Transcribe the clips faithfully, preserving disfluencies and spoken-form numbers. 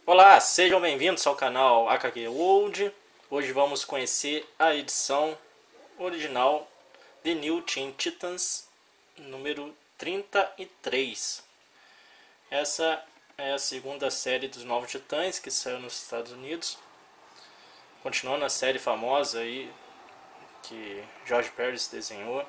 Olá, sejam bem-vindos ao canal A K G World. Hoje vamos conhecer a edição original de New Teen Titans número trinta e três. Essa é a segunda série dos Novos Titãs que saiu nos Estados Unidos, continuando a série famosa aí que George Pérez desenhou.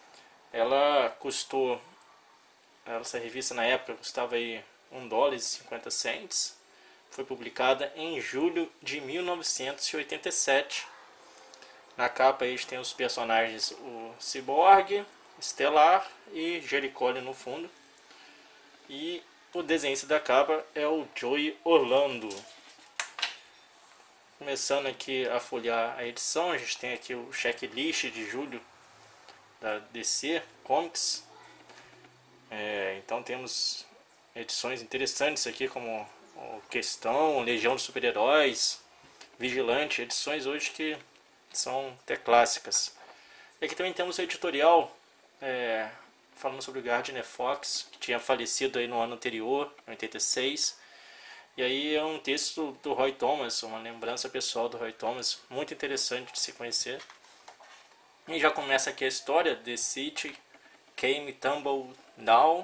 Ela custou, essa revista na época custava aí um dólar e cinquenta cents. Foi publicada em julho de mil novecentos e oitenta e sete. Na capa aí tem os personagens o Cyborg, Stellar e Jericole no fundo. E o desenhista da capa é o Joey Orlando. Começando aqui a folhear a edição, a gente tem aqui o checklist de julho da D C Comics. É, então temos edições interessantes aqui como Questão, Legião de Super-Heróis, Vigilante, edições hoje que são até clássicas. E aqui também temos o editorial é, falando sobre o Gardner Fox, que tinha falecido aí no ano anterior, em oitenta e seis. E aí é um texto do Roy Thomas, uma lembrança pessoal do Roy Thomas, muito interessante de se conhecer. E já começa aqui a história: The City Came Tumble Down.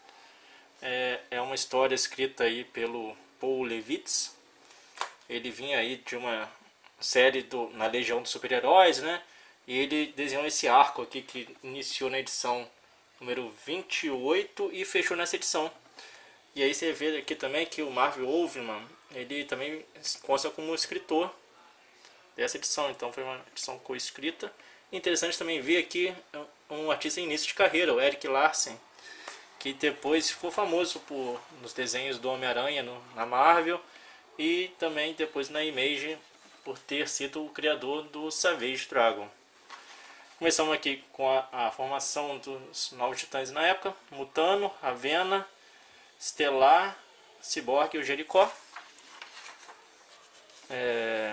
É, é uma história escrita aí pelo Paul Levitz. Ele vinha aí de uma série do, na Legião dos Super-Heróis, né? E ele desenhou esse arco aqui que iniciou na edição número vinte e oito e fechou nessa edição. E aí você vê aqui também que o Marv Wolfman, ele também consta como escritor dessa edição. Então foi uma edição co-escrita. Interessante também ver aqui um artista em início de carreira, o Erik Larsen, que depois ficou famoso por, nos desenhos do Homem-Aranha na Marvel e também depois na Image por ter sido o criador do Savage Dragon. Começamos aqui com a, a formação dos Novos Titãs na época: Mutano, Ravena, Stellar, Cyborg e o Jericó. É...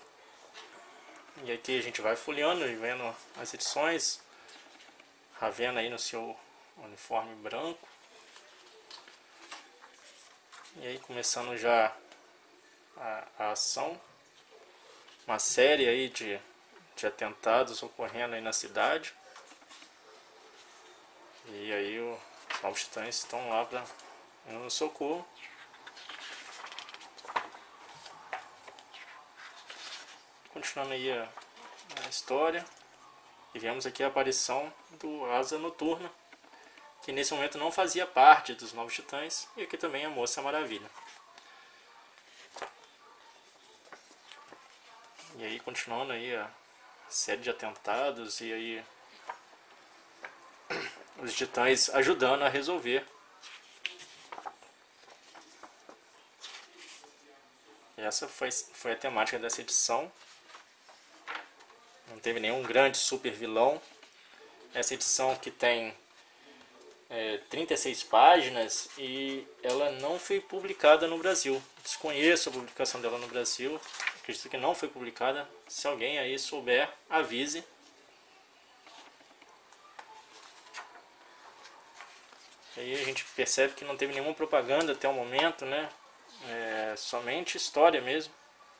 E aqui a gente vai folheando e vendo as edições. Ravena aí no seu uniforme branco. E aí começando já a, a ação. Uma série aí de, de atentados ocorrendo aí na cidade. E aí os Novos Titãs estão lá para no socorro. Continuando aí a, a história. E vemos aqui a aparição do Asa Noturna, que nesse momento não fazia parte dos Novos Titãs, e aqui também a Moça Maravilha. E aí continuando aí a série de atentados, e aí os Titãs ajudando a resolver. E essa foi, foi a temática dessa edição. Não teve nenhum grande super vilão. Essa edição que tem É, trinta e seis páginas e ela não foi publicada no Brasil. Desconheço a publicação dela no Brasil, acredito que não foi publicada. Se alguém aí souber, avise. Aí a gente percebe que não teve nenhuma propaganda até o momento, né? É, somente história mesmo.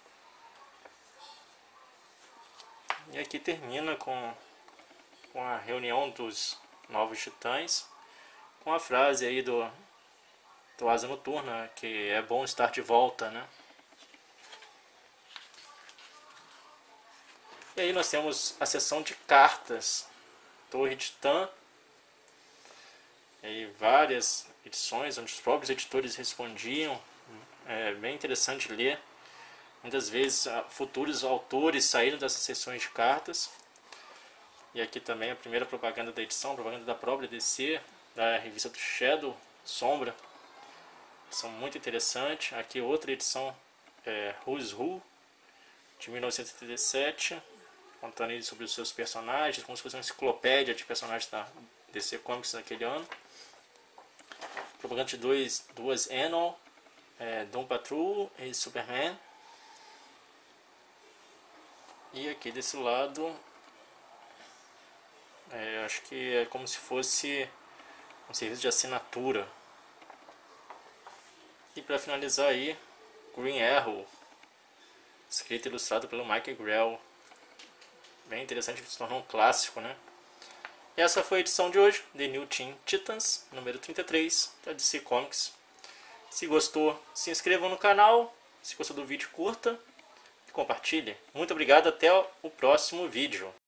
E aqui termina com, com a reunião dos Novos Titãs, com a frase aí do, do Asa Noturna, que é bom estar de volta, né? E aí nós temos a seção de cartas, Torre Titã, e aí várias edições onde os próprios editores respondiam. É bem interessante ler. Muitas vezes futuros autores saíram dessas sessões de cartas. E aqui também a primeira propaganda da edição, propaganda da própria D C, da revista do Shadow, Sombra. São muito interessante. Aqui outra edição, é, Who's Who, de mil novecentos e setenta e sete, contando sobre os seus personagens, como se fosse uma enciclopédia de personagens da D C Comics naquele ano. Propaganda de dois, duas Annual, é, Doom Patrol e Superman. E aqui desse lado, é, acho que é como se fosse um serviço de assinatura. E para finalizar aí, Green Arrow, escrito e ilustrado pelo Mike Grell. Bem interessante, se tornou um clássico, né? E essa foi a edição de hoje, The New Teen Titans, número trinta e três, da D C Comics. Se gostou, se inscreva no canal. Se gostou do vídeo, curta e compartilhe. Muito obrigado, até o próximo vídeo.